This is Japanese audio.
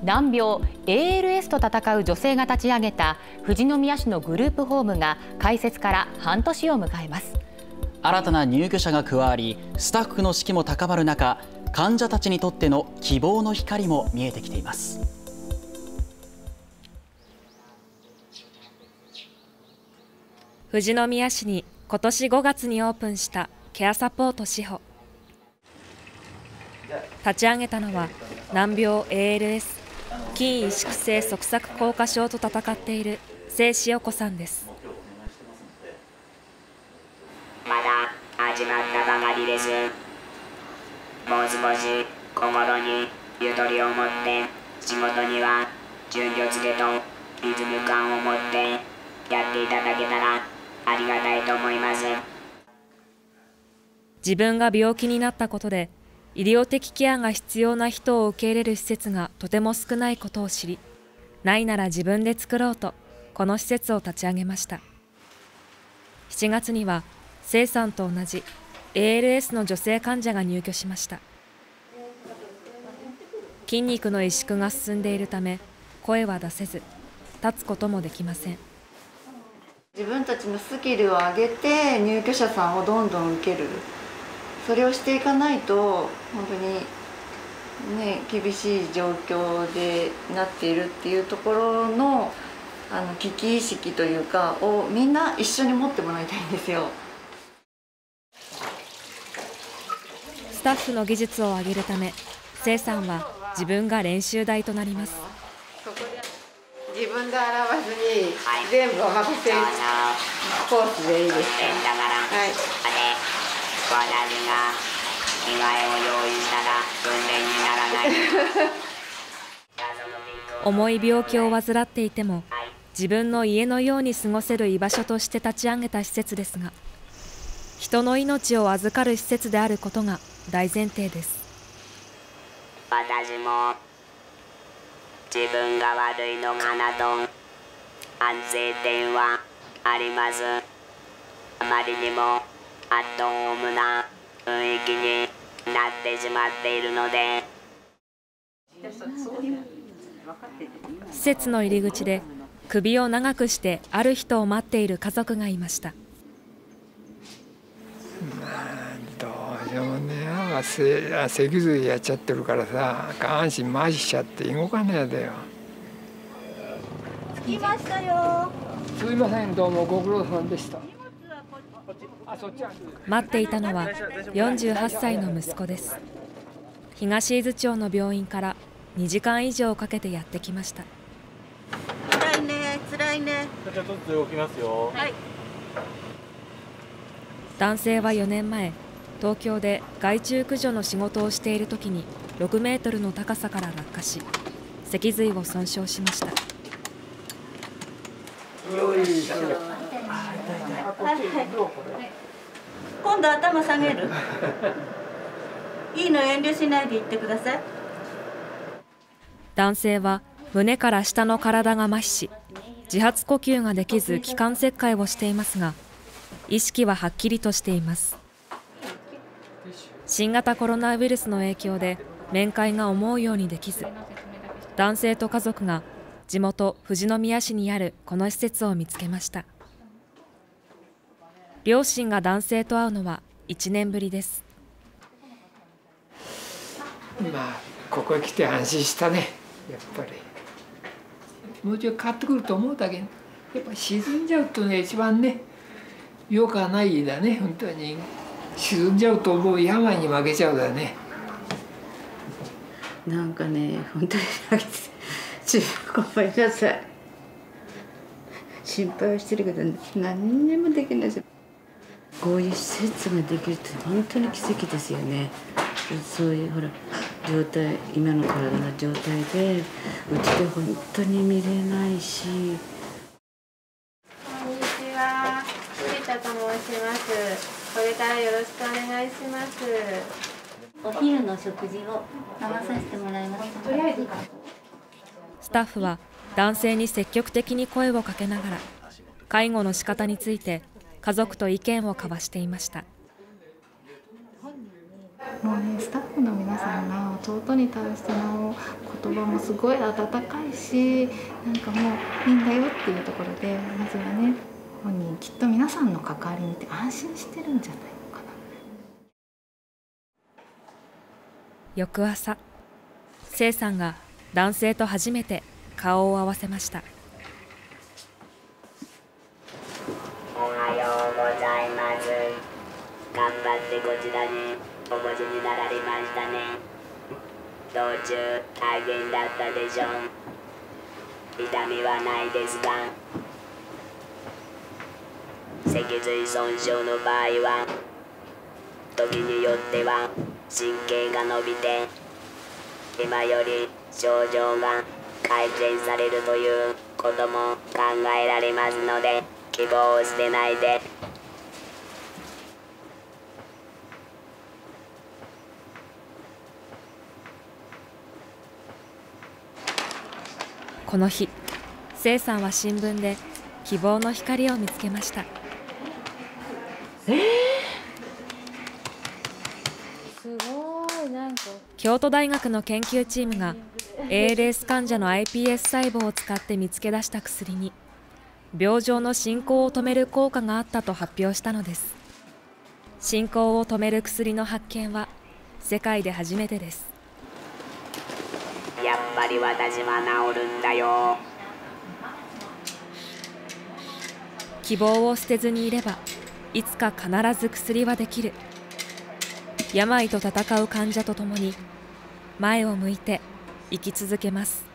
難病 ALS と闘う女性が立ち上げた富士宮市のグループホームが開設から半年を迎えます。 新たな入居者が加わり、スタッフの士気も高まる中、患者たちにとっての希望の光も見えてきています。 富士宮市に今年5月にオープンしたケアサポート志保。立ち上げたのは難病 ALS 筋萎縮性側索硬化症と闘っている清志代子さんです。 まだ始まったばかりです。もう少し心にゆとりを持って仕事には順序付けとリズム感を持ってやっていただけたらありがたいと思います。 自分が病気になったことで医療的ケアが必要な人を受け入れる施設がとても少ないことを知り、ないなら自分で作ろうとこの施設を立ち上げました。7月には清さんと同じ ALS の女性患者が入居しました。筋肉の萎縮が進んでいるため声は出せず、立つこともできません。 自分たちのスキルを上げて入居者さんをどんどん受ける、それをしていかないと本当にね、厳しい状況でなっているっていうところの危機意識というかをみんな一緒に持ってもらいたいんですよ。 スタッフの技術を上げるため、清さんは自分が練習台となります。 自分で洗わずに全部お任せコースでいいですか？はい。 私が着替えを用意したら訓練にならない。 重い病気を患っていても自分の家のように過ごせる居場所として立ち上げた施設ですが、人の命を預かる施設であることが大前提です。 私も自分が悪いのかなと反省点はあります。あまりにもアットホームな雰囲気になってしまっているので、 施設の入り口で首を長くしてある人を待っている家族がいました。 どうしようもねえ、脊髄やっちゃってるからさ、下半身麻痺しちゃって動かねえだよ。 着きましたよ。 すいません、どうもご苦労さんでした。 待っていたのは48歳の息子です。東伊豆町の病院から2時間以上かけてやってきました。 辛いね、辛いね。 じゃあちょっと動きますよ。 はい。 男性は4年前、東京で害虫駆除の仕事をしている時に6メートルの高さから落下し、脊髄を損傷しました。 今度頭下げる。いいの、遠慮しないで言ってください。 男性は胸から下の体が麻痺し、自発呼吸ができず気管切開をしていますが、意識ははっきりとしています。新型コロナウイルスの影響で面会が思うようにできず、男性と家族が地元富士宮市にあるこの施設を見つけました。両親が男性と会うのは1年ぶりです。 まあここへ来て安心したね。やっぱりもうちょい変わってくると思うだけど、やっぱ沈んじゃうとね、一番ねよくはないだね。本当に沈んじゃうともう病に負けちゃうだね。 なんかね、本当にごめんなさい。心配はしてるけど、何にもできないです。こういう施設ができるって本当に奇跡ですよね。そういうほら状態、今の体の状態でうちで本当に見れないし。 こんにちは、藤田と申します。これからよろしくお願いします。 お昼の食事を飲まさせてもらいます。 スタッフは男性に積極的に声をかけながら介護の仕方について家族と意見を交わしていました。 もうね、スタッフの皆さんが弟に対しての言葉もすごい温かいし、なんかもういいんだよっていうところで、まずはね、本人きっと皆さんの関わり見て安心してるんじゃないのかな。 翌朝、聖さんが男性と初めて顔を合わせました。 おはようございます。頑張ってこちらにお越しになられましたね。道中大変だったでしょう。痛みはないですが、脊髄損傷の場合は時によっては神経が伸びて今より症状が改善されるということも考えられますので、希望を捨てないで。 この日、聖さんは新聞で希望の光を見つけました。 すごい、なんか京都大学の研究チームが ALS 患者の iPS 細胞を使って見つけ出した薬に病状の進行を止める効果があったと発表したのです。進行を止める薬の発見は世界で初めてです。 やっぱり私は治るんだよ。 希望を捨てずにいればいつか必ず薬はできる。病と闘う患者と共に前を向いて生き続けます。